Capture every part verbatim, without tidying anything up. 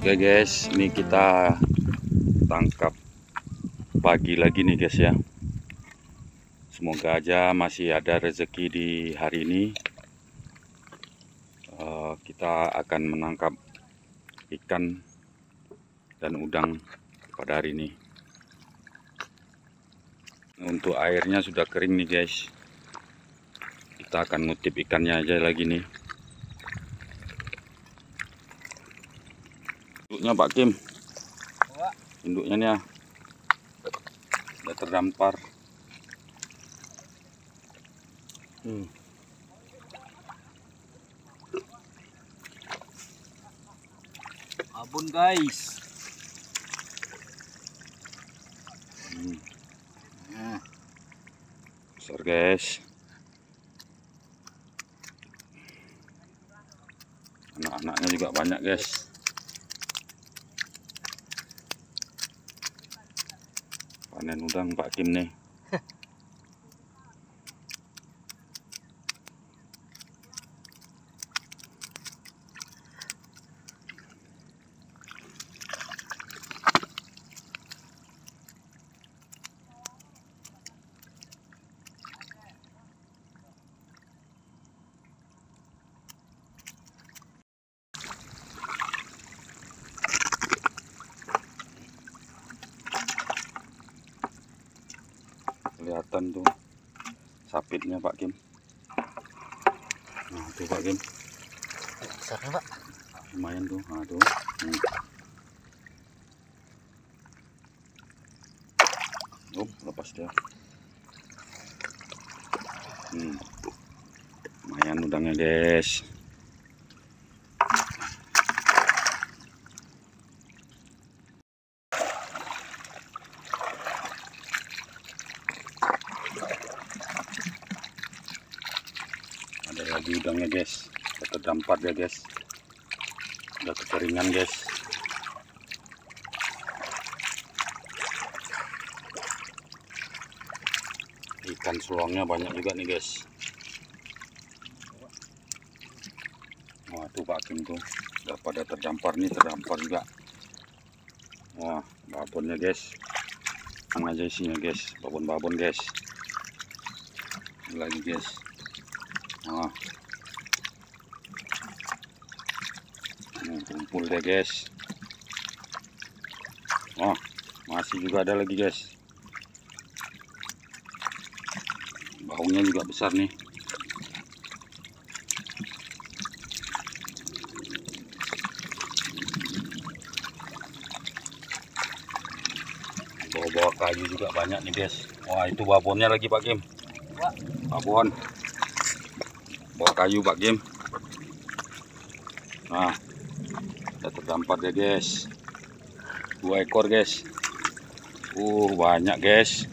Oke guys, ini kita tangkap pagi lagi nih guys ya. Semoga aja masih ada rezeki di hari ini. Uh, kita akan menangkap ikan dan udang pada hari ini. Untuk airnya sudah kering nih guys. Kita akan ngutip ikannya aja lagi nih. Induknya Pak Kim. Induknya nih ya. Udah terdampar. Hmm. Abon guys. Hmm. Nah. Besar guys. Anak-anaknya juga banyak guys. Panen udang Pak Kim nih. Kelihatan tuh sapitnya Pak Kim. Nah tuh Pak Kim, Besarnya Pak. lumayan tuh. Nah tuh. Hmm. Oh lepas dia. Hmm. Lumayan udangnya guys. Ada lagi udangnya guys. Udah terdampar ya guys. Udah kekeringan guys. Ikan seluangnya banyak juga nih guys. Wah tuh Pak Kim tuh udah pada terdampar nih, terdampar juga. Wah babonnya guys, ang aja isinya guys, babon-babon guys. Ini lagi guys. Wah ini kumpul deh guys. Wah masih juga ada lagi guys. Baungnya juga besar nih. Bawa-bawa kayu juga banyak nih guys. Wah itu babonnya lagi Pak Kim. Babon. Bawa kayu Pak Kim. Nah udah terdampar deh guys. Dua ekor guys. Uh banyak guys.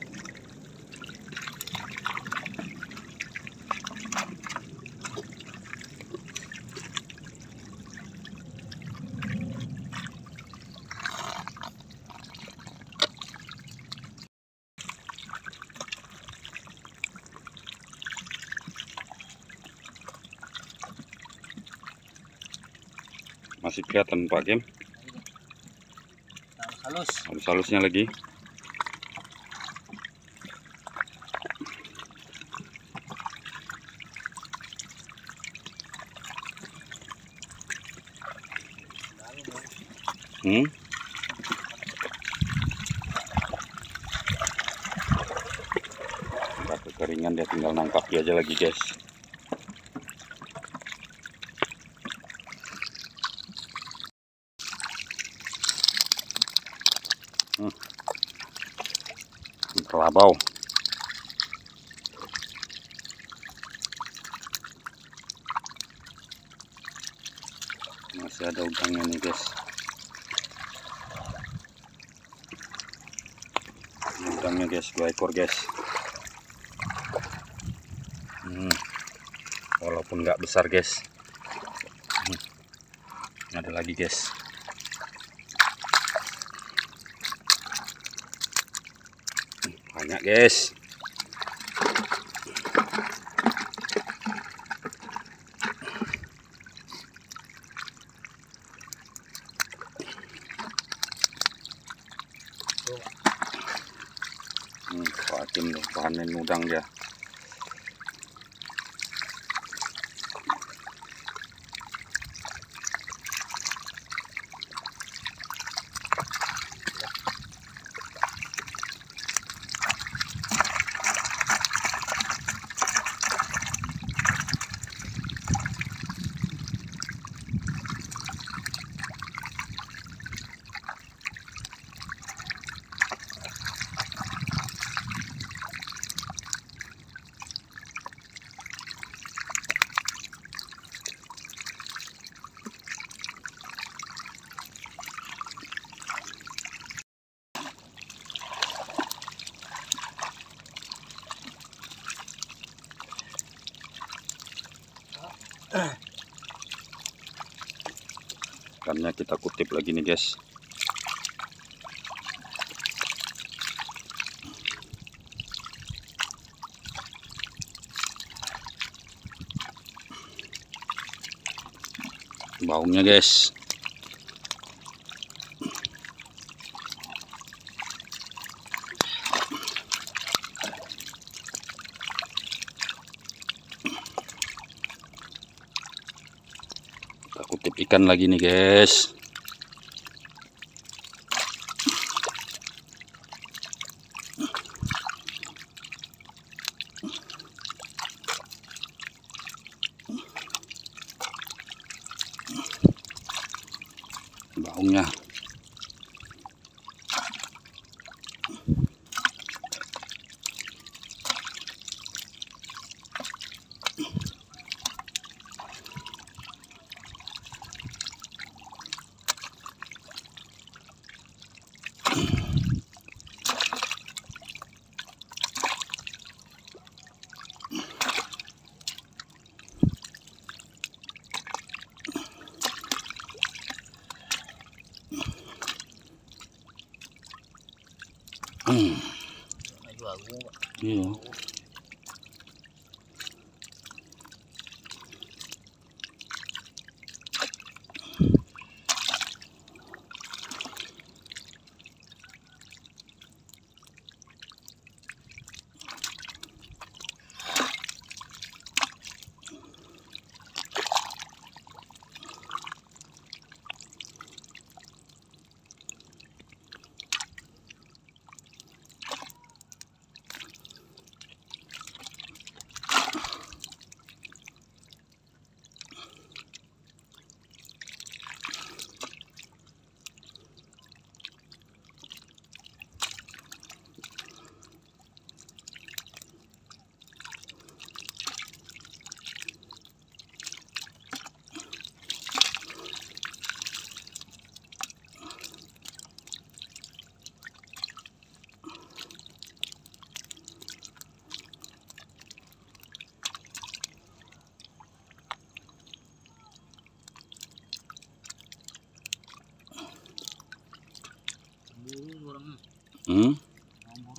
Masih kelihatan Pak Kim. Halus. Halus-halusnya lagi. Hmm. Udah kekeringan, dia tinggal nangkap dia aja lagi guys. Hmm. Kelabau. Masih ada udangnya nih guys. Ini udangnya guys, dua ekor guys. Hmm. Walaupun nggak besar guys. Hmm. Ada lagi guys. Banyak guys. Tuh, Hmm, Pak Hakim tuh panen udang dia. Ikannya kita kutip lagi nih guys. Baungnya guys. Kita kutip ikan lagi nih guys. Baungnya. Hmm. ayo aku. Iya. Buru orang. Hmm? Buru.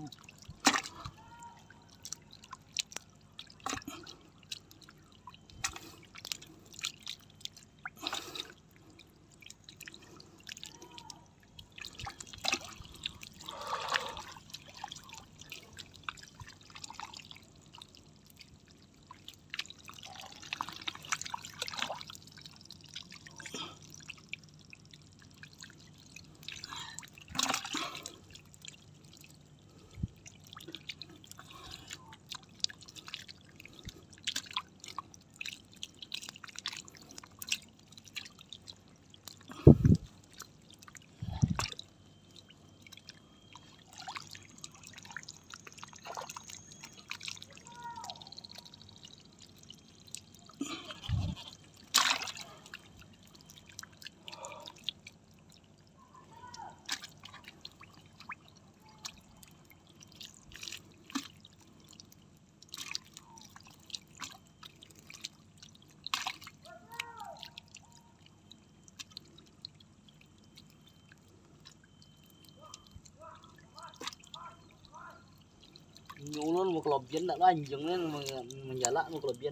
Nyulun mau kelebihan tak lanjeng kan menjalak mau kelebihan.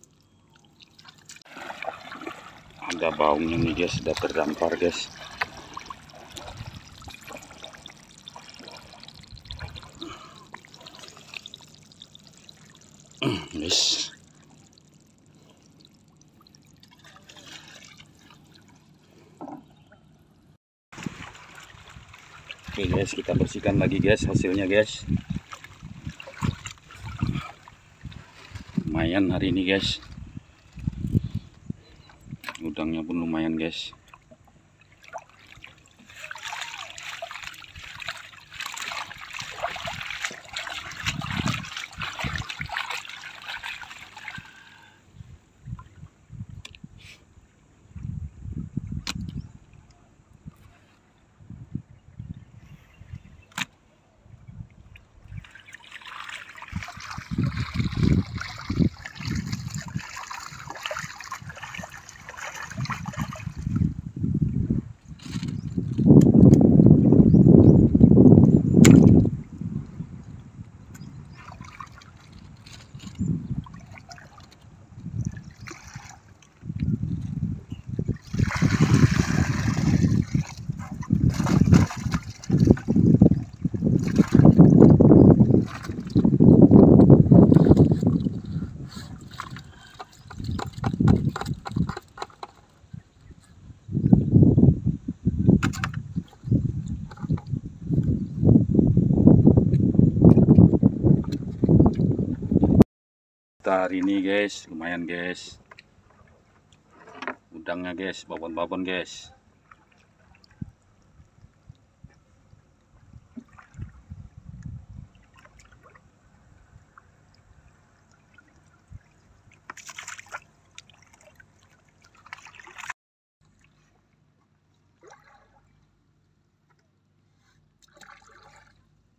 Ada baungnya nih guys, sudah terdampar guys. guys. Oke guys, kita bersihkan lagi guys hasilnya guys. Lumayan hari ini guys. Udangnya pun lumayan guys. Kita hari ini guys, lumayan guys. Udangnya guys, babon-babon guys.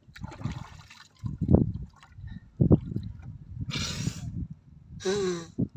Hmm.